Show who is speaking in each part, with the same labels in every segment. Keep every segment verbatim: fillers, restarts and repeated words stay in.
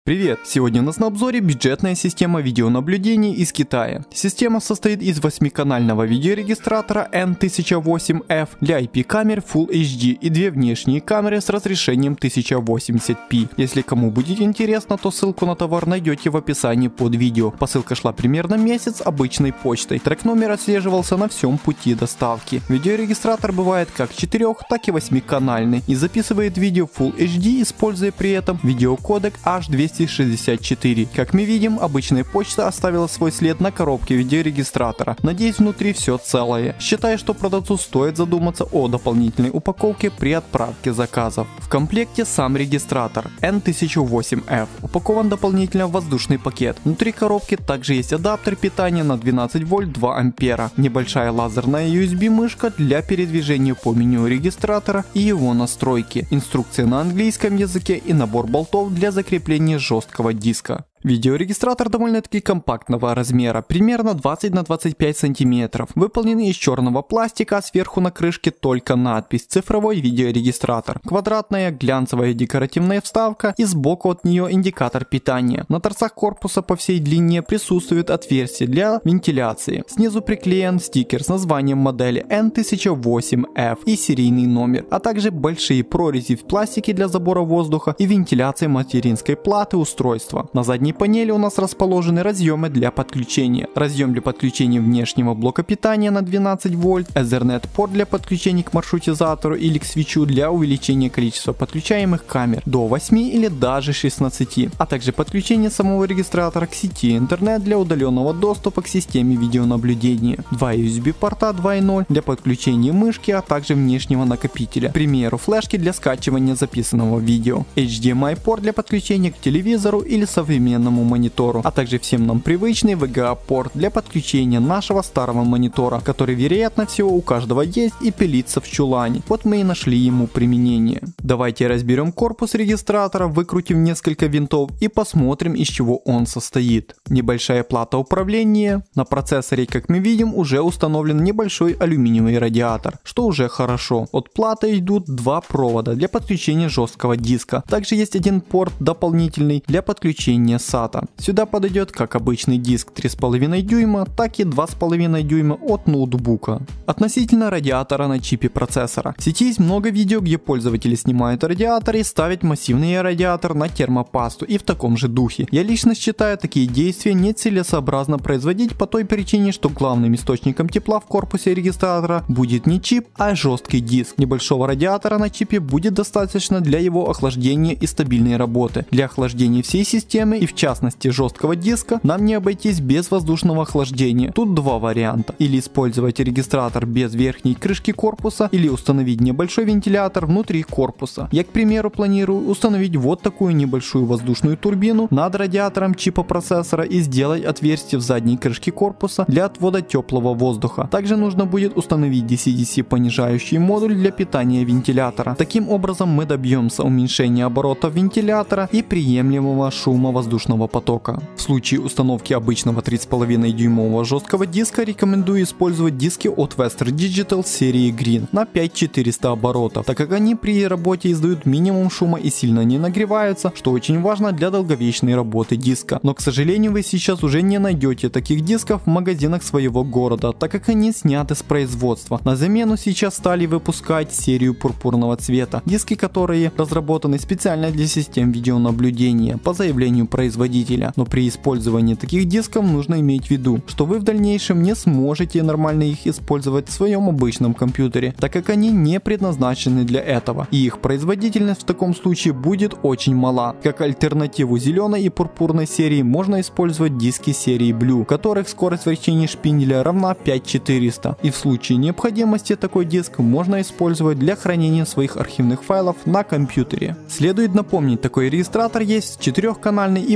Speaker 1: Привет! Сегодня у нас на обзоре бюджетная система видеонаблюдения из Китая. Система состоит из восьмиканального видеорегистратора эн тысяча восемь эф для ай пи-камер Full эйч ди и две внешние камеры с разрешением тысяча восемьдесят пи. Если кому будет интересно, то ссылку на товар найдете в описании под видео. Посылка шла примерно месяц обычной почтой. Трек номер отслеживался на всем пути доставки. Видеорегистратор бывает как четырех, так и восьмиканальный и записывает видео Full эйч ди, используя при этом видеокодек эйч двести шестьдесят четыре. Как мы видим, обычная почта оставила свой след на коробке видеорегистратора. Надеюсь, внутри все целое. Считаю, что продавцу стоит задуматься о дополнительной упаковке при отправке заказов. В комплекте сам регистратор эн тысяча восемь эф. Упакован дополнительно в воздушный пакет. Внутри коробки также есть адаптер питания на двенадцать вольт два ампера, небольшая лазерная ю эс би мышка для передвижения по меню регистратора и его настройки, инструкция на английском языке и набор болтов для закрепления жесткого диска. Видеорегистратор довольно-таки компактного размера, примерно двадцать на двадцать пять сантиметров, выполненный из черного пластика, а сверху на крышке только надпись «Цифровой видеорегистратор». Квадратная глянцевая декоративная вставка и сбоку от нее индикатор питания. На торцах корпуса по всей длине присутствует отверстие для вентиляции. Снизу приклеен стикер с названием модели эн тысяча восемь эф и серийный номер, а также большие прорези в пластике для забора воздуха и вентиляции материнской платы устройства. На задней панели у нас расположены разъемы для подключения. Разъем для подключения внешнего блока питания на двенадцать вольт, Ethernet порт для подключения к маршрутизатору или к свитчу для увеличения количества подключаемых камер до восьми или даже шестнадцати, а также подключение самого регистратора к сети интернет для удаленного доступа к системе видеонаблюдения. Два ю эс би порта два и ноль для подключения мышки, а также внешнего накопителя, к примеру, флешки для скачивания записанного видео, эйч ди эм ай порт для подключения к телевизору или современному монитору, а также всем нам привычный ви джи а-порт для подключения нашего старого монитора, который вероятно всего у каждого есть и пилится в чулане. Вот мы и нашли ему применение. Давайте разберем корпус регистратора, выкрутив несколько винтов и посмотрим, из чего он состоит. Небольшая плата управления. На процессоре, как мы видим, уже установлен небольшой алюминиевый радиатор, что уже хорошо. От платы идут два провода для подключения жесткого диска. Также есть один порт дополнительный для подключения сата. Сюда подойдет как обычный диск три с половиной дюйма, так и два с половиной дюйма от ноутбука. Относительно радиатора на чипе процессора. В сети есть много видео, где пользователи снимают радиатор и ставят массивный радиатор на термопасту и в таком же духе. Я лично считаю такие действия нецелесообразно производить по той причине, что главным источником тепла в корпусе регистратора будет не чип, а жесткий диск. Небольшого радиатора на чипе будет достаточно для его охлаждения и стабильной работы. Для охлаждения всей системы и в частности жесткого диска нам не обойтись без воздушного охлаждения. Тут два варианта: или использовать регистратор без верхней крышки корпуса, или установить небольшой вентилятор внутри корпуса. Я, к примеру, планирую установить вот такую небольшую воздушную турбину над радиатором чипа процессора и сделать отверстие в задней крышке корпуса для отвода теплого воздуха. Также нужно будет установить ди си ди си понижающий модуль для питания вентилятора. Таким образом мы добьемся уменьшения оборотов вентилятора и приемлемого шума воздушного потока. В случае установки обычного три с половиной дюймового жесткого диска рекомендую использовать диски от Western Digital серии Green на пять тысяч четыреста оборотов, так как они при работе издают минимум шума и сильно не нагреваются, что очень важно для долговечной работы диска. Но, к сожалению, вы сейчас уже не найдете таких дисков в магазинах своего города, так как они сняты с производства. На замену сейчас стали выпускать серию пурпурного цвета, диски, которые разработаны специально для систем видеонаблюдения по заявлению производителя. Но при использовании таких дисков нужно иметь в виду, что вы в дальнейшем не сможете нормально их использовать в своем обычном компьютере, так как они не предназначены для этого, и их производительность в таком случае будет очень мала. Как альтернативу зеленой и пурпурной серии можно использовать диски серии Blue, у которых скорость вращения шпинделя равна пять тысяч четыреста, и в случае необходимости такой диск можно использовать для хранения своих архивных файлов на компьютере. Следует напомнить, такой регистратор есть четырехканальный и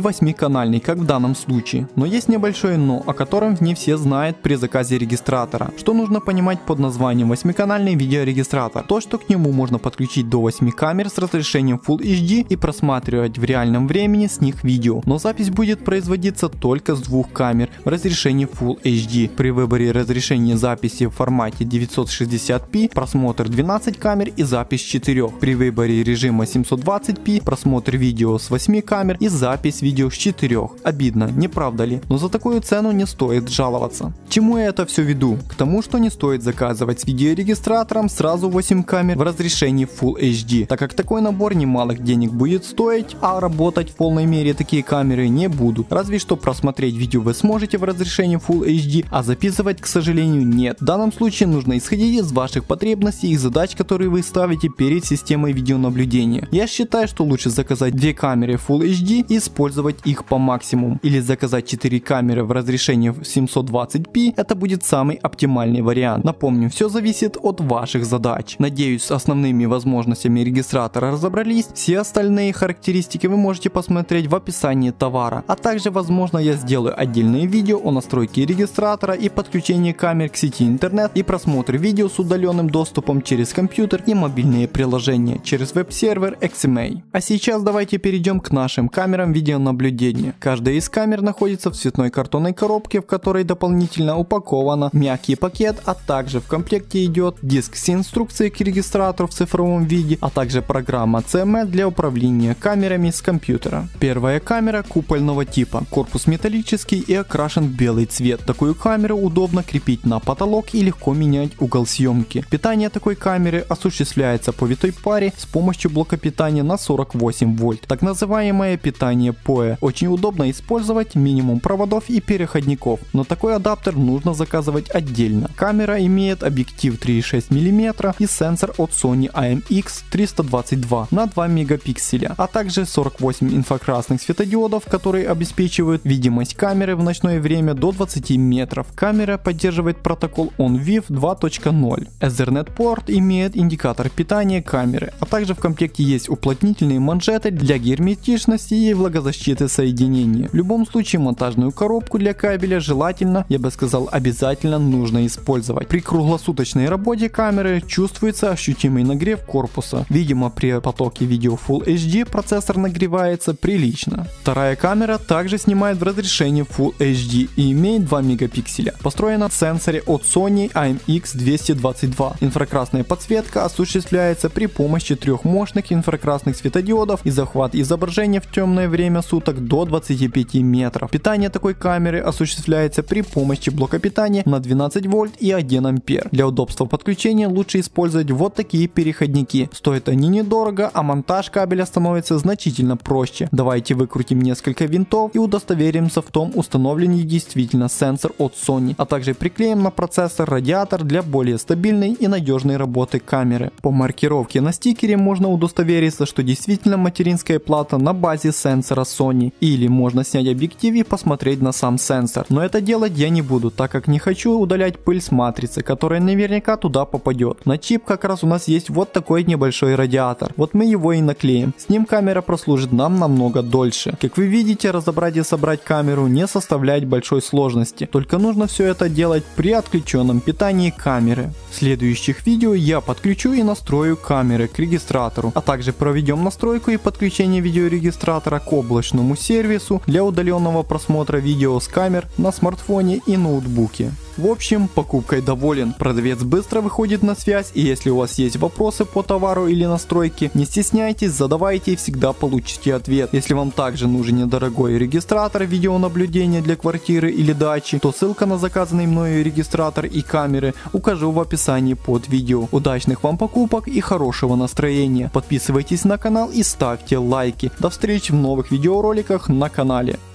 Speaker 1: восьмиканальный, как в данном случае. Но есть небольшое но, о котором не все знают при заказе регистратора. Что нужно понимать под названием восьмиканальный видеорегистратор? То, что к нему можно подключить до восьми камер с разрешением Full эйч ди и просматривать в реальном времени с них видео. Но запись будет производиться только с двух камер в разрешении Full эйч ди. При выборе разрешения записи в формате девятьсот шестьдесят пи просмотр двенадцать камер и запись четырех. При выборе режима семьсот двадцать пи просмотр видео с восьми камер и запись видео с четырех. Обидно, не правда ли? Но за такую цену не стоит жаловаться. К чему я это все веду? К тому, что не стоит заказывать с видеорегистратором сразу восемь камер в разрешении Full эйч ди, так как такой набор немалых денег будет стоить, а работать в полной мере такие камеры не будут. Разве что просмотреть видео вы сможете в разрешении Full эйч ди, а записывать, к сожалению, нет. В данном случае нужно исходить из ваших потребностей и задач, которые вы ставите перед системой видеонаблюдения. Я считаю, что лучше заказать две камеры Full эйч ди и использовать их по максимуму, или заказать четыре камеры в разрешении семьсот двадцать пи, это будет самый оптимальный вариант. Напомню, все зависит от ваших задач. Надеюсь, с основными возможностями регистратора разобрались. Все остальные характеристики вы можете посмотреть в описании товара, а также, возможно, я сделаю отдельное видео о настройке регистратора и подключении камер к сети интернет и просмотр видео с удаленным доступом через компьютер и мобильные приложения через веб-сервер икс эм эй. А сейчас давайте перейдем к нашим камерам видеонаблюдения. Каждая из камер находится в цветной картонной коробке, в которой дополнительно упакована мягкий пакет, а также в комплекте идет диск с инструкцией к регистратору в цифровом виде, а также программа си эм эс для управления камерами с компьютера. Первая камера купольного типа, корпус металлический и окрашен в белый цвет. Такую камеру удобно крепить на потолок и легко менять угол съемки. Питание такой камеры осуществляется по витой паре с помощью блока питания на сорок восемь вольт. Так называемое питание пое. Очень удобно использовать, минимум проводов и переходников, но такой адаптер нужно заказывать отдельно. Камера имеет объектив три и шесть миллиметра и сенсор от Sony эй эм икс триста двадцать два на два мегапикселя, а также сорок восемь инфракрасных светодиодов, которые обеспечивают видимость камеры в ночное время до двадцати метров. Камера поддерживает протокол онвив два точка ноль. Ethernet порт имеет индикатор питания камеры, а также в комплекте есть уплотнительные манжеты для герметичности и влагозащиты соединения. В любом случае монтажную коробку для кабеля желательно, я бы сказал обязательно нужно использовать. При круглосуточной работе камеры чувствуется ощутимый нагрев корпуса. Видимо, при потоке видео Full эйч ди процессор нагревается прилично. Вторая камера также снимает в разрешении Full эйч ди и имеет два мегапикселя. Построена в сенсоре от Sony эй эм икс двести двадцать два. Инфракрасная подсветка осуществляется при помощи трех мощных инфракрасных светодиодов и захват изображения в темное время суток до двадцати пяти метров. Питание такой камеры осуществляется при помощи блока питания на двенадцать вольт и один ампер. Для удобства подключения лучше использовать вот такие переходники. Стоят они недорого, а монтаж кабеля становится значительно проще. Давайте выкрутим несколько винтов и удостоверимся в том, установлен ли действительно сенсор от Sony, а также приклеим на процессор радиатор для более стабильной и надежной работы камеры. По маркировке на стикере можно удостовериться, что действительно материнская плата на базе сенсора Sony, или можно снять объектив и посмотреть на сам сенсор. Но это делать я не буду, так как не хочу удалять пыль с матрицы, которая наверняка туда попадет. На чип как раз у нас есть вот такой небольшой радиатор. Вот мы его и наклеим. С ним камера прослужит нам намного дольше. Как вы видите, разобрать и собрать камеру не составляет большой сложности. Только нужно все это делать при отключенном питании камеры. В следующих видео я подключу и настрою камеры к регистратору, а также проведем настройку и подключение видеорегистратора к облачному сервису для удаленного просмотра видео с камер на смартфоне и ноутбуке. В общем, покупкой доволен. Продавец быстро выходит на связь, и если у вас есть вопросы по товару или настройке, не стесняйтесь, задавайте и всегда получите ответ. Если вам также нужен недорогой регистратор видеонаблюдения для квартиры или дачи, то ссылка на заказанный мною регистратор и камеры укажу в описании под видео. Удачных вам покупок и хорошего настроения. Подписывайтесь на канал и ставьте лайки. До встречи в новых видеороликах на канале.